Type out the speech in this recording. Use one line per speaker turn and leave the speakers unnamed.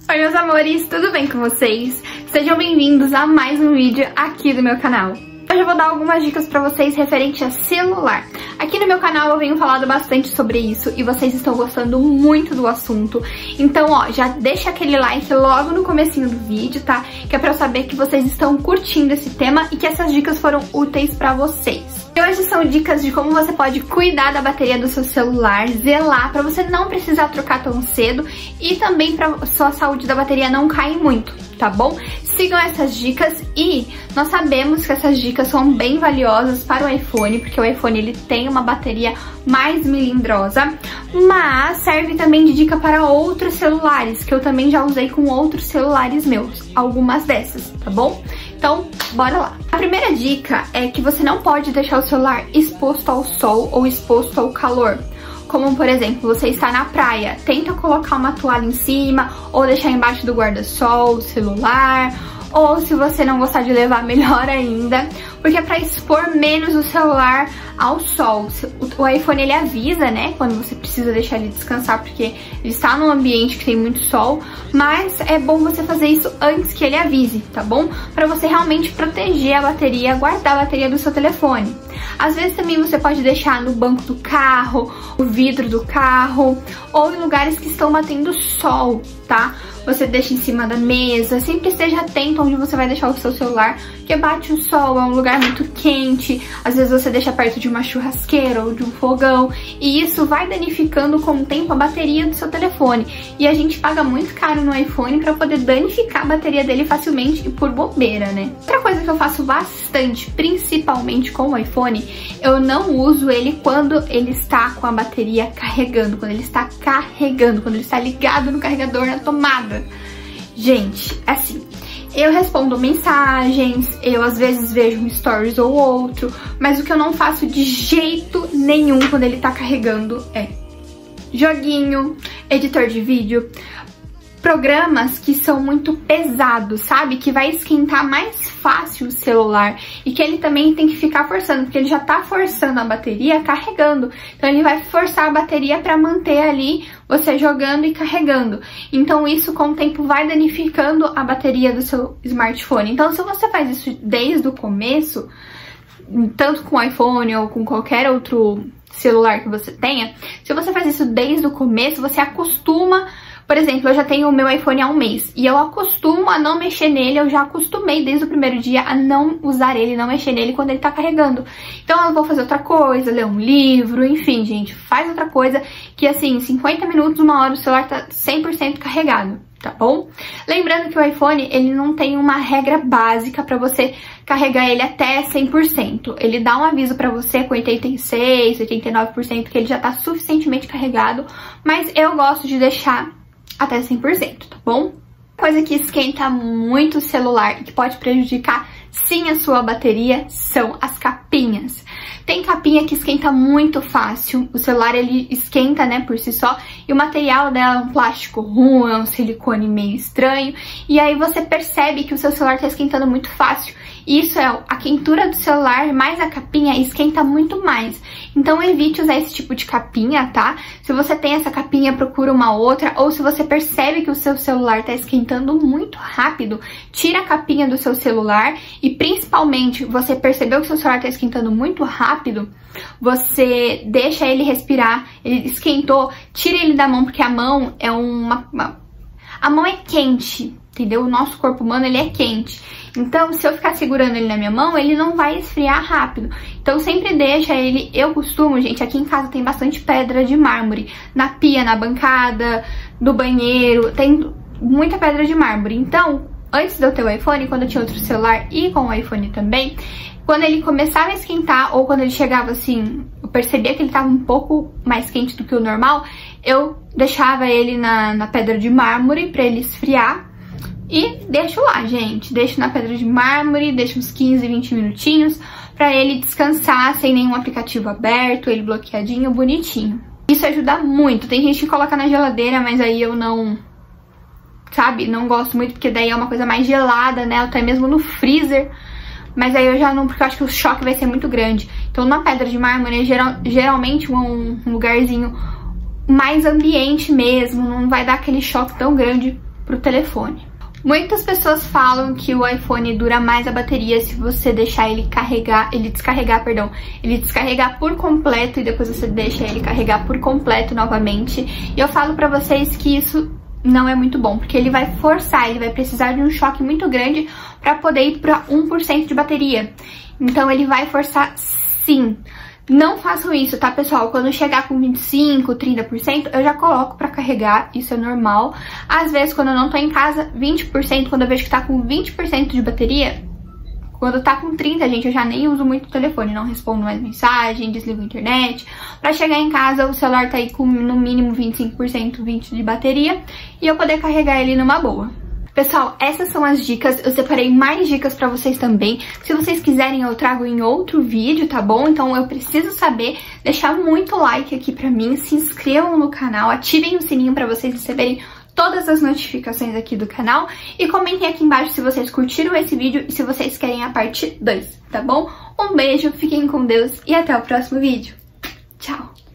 Oi meus amores, tudo bem com vocês? Sejam bem-vindos a mais um vídeo aqui do meu canal. Hoje eu vou dar algumas dicas pra vocês referente a celular. Aqui no meu canal eu venho falando bastante sobre isso e vocês estão gostando muito do assunto. Então, ó, já deixa aquele like logo no comecinho do vídeo, tá? Que é pra eu saber que vocês estão curtindo esse tema e que essas dicas foram úteis pra vocês. E hoje são dicas de como você pode cuidar da bateria do seu celular, zelar pra você não precisar trocar tão cedo e também pra sua saúde da bateria não cair muito, tá bom? Sigam essas dicas e nós sabemos que essas dicas são bem valiosas para o iPhone, porque o iPhone ele tem uma bateria mais melindrosa, mas serve também de dica para outros celulares, que eu também já usei com outros celulares meus, algumas dessas, tá bom? Então, bora lá! A primeira dica é que você não pode deixar o celular exposto ao sol ou exposto ao calor. Como, por exemplo, você está na praia, tenta colocar uma toalha em cima ou deixar embaixo do guarda-sol o celular, ou se você não gostar de levar, melhor ainda, porque é para expor menos o celular ao sol. O iPhone ele avisa, né, quando você precisa deixar ele descansar, porque ele está num ambiente que tem muito sol, mas é bom você fazer isso antes que ele avise, tá bom? Para você realmente proteger a bateria, guardar a bateria do seu telefone. Às vezes também você pode deixar no banco do carro, o vidro do carro, ou em lugares que estão batendo sol, tá? Você deixa em cima da mesa, sempre esteja atento onde você vai deixar o seu celular, porque bate o sol, é um lugar muito quente, às vezes você deixa perto de uma churrasqueira ou de um fogão, e isso vai danificando com o tempo a bateria do seu telefone. E a gente paga muito caro no iPhone pra poder danificar a bateria dele facilmente e por bobeira, né? Outra coisa que eu faço bastante, principalmente com o iPhone, eu não uso ele quando ele está com a bateria carregando, quando ele está ligado no carregador, na tomada. Gente, assim, eu respondo mensagens, eu às vezes vejo um stories ou outro, mas o que eu não faço de jeito nenhum quando ele tá carregando é joguinho, editor de vídeo, programas que são muito pesados, sabe? Que vai esquentar mais fácil o celular e que ele também tem que ficar forçando, porque ele já tá forçando a bateria carregando. Então ele vai forçar a bateria para manter ali você jogando e carregando. Então isso com o tempo vai danificando a bateria do seu smartphone. Então se você faz isso desde o começo, tanto com o iPhone ou com qualquer outro celular que você tenha, se você faz isso desde o começo, você acostuma. Por exemplo, eu já tenho o meu iPhone há um mês e eu acostumo a não mexer nele, eu já acostumei desde o primeiro dia a não usar ele, não mexer nele quando ele tá carregando. Então eu vou fazer outra coisa, ler um livro, enfim, gente, faz outra coisa que assim, 50 minutos, uma hora o celular tá 100% carregado, tá bom? Lembrando que o iPhone, ele não tem uma regra básica pra você carregar ele até 100%. Ele dá um aviso pra você com 86%, 89% que ele já tá suficientemente carregado, mas eu gosto de deixar até 100%, tá bom? Coisa que esquenta muito o celular e que pode prejudicar sim a sua bateria são as capinhas. Tem capinha que esquenta muito fácil, o celular ele esquenta, né, por si só, e o material dela é um plástico ruim, é um silicone meio estranho, e aí você percebe que o seu celular tá esquentando muito fácil. Isso é a quentura do celular, mais a capinha esquenta muito mais. Então evite usar esse tipo de capinha, tá? Se você tem essa capinha, procura uma outra. Ou se você percebe que o seu celular tá esquentando muito rápido, tira a capinha do seu celular. E principalmente, você percebeu que o seu celular tá esquentando muito rápido, você deixa ele respirar, ele esquentou, tira ele da mão, porque a mão é a mão é quente, entendeu? O nosso corpo humano, ele é quente. Então, se eu ficar segurando ele na minha mão, ele não vai esfriar rápido. Então, sempre deixa ele... Eu costumo, gente, aqui em casa tem bastante pedra de mármore. Na pia, na bancada, no banheiro, tem muita pedra de mármore. Então, antes de eu ter o iPhone, quando eu tinha outro celular e com o iPhone também, quando ele começava a esquentar ou quando ele chegava assim, eu percebia que ele estava um pouco mais quente do que o normal, eu deixava ele na pedra de mármore para ele esfriar. E deixo lá, gente, deixo na pedra de mármore, deixo uns 15, 20 minutinhos pra ele descansar sem nenhum aplicativo aberto, ele bloqueadinho, bonitinho. Isso ajuda muito, tem gente que coloca na geladeira, mas aí eu não, sabe, não gosto muito, porque daí é uma coisa mais gelada, né, até mesmo no freezer. Mas aí eu já não, porque eu acho que o choque vai ser muito grande. Então na pedra de mármore é geralmente um lugarzinho mais ambiente mesmo, não vai dar aquele choque tão grande pro telefone. Muitas pessoas falam que o iPhone dura mais a bateria se você deixar ele descarregar por completo e depois você deixa ele carregar por completo novamente. E eu falo pra vocês que isso não é muito bom, porque ele vai forçar, ele vai precisar de um choque muito grande pra poder ir pra 1% de bateria. Então ele vai forçar sim. Não façam isso, tá, pessoal? Quando chegar com 25%, 30%, eu já coloco pra carregar, isso é normal. Às vezes, quando eu não tô em casa, 20%, quando eu vejo que tá com 20% de bateria, quando tá com 30%, gente, eu já nem uso muito o telefone, não respondo mais mensagem, desligo a internet. Pra chegar em casa, o celular tá aí com no mínimo 25%, 20% de bateria, e eu poder carregar ele numa boa. Pessoal, essas são as dicas, eu separei mais dicas pra vocês também. Se vocês quiserem, eu trago em outro vídeo, tá bom? Então eu preciso saber, deixar muito like aqui pra mim, se inscrevam no canal, ativem o sininho pra vocês receberem todas as notificações aqui do canal. E comentem aqui embaixo se vocês curtiram esse vídeo e se vocês querem a parte 2, tá bom? Um beijo, fiquem com Deus e até o próximo vídeo. Tchau!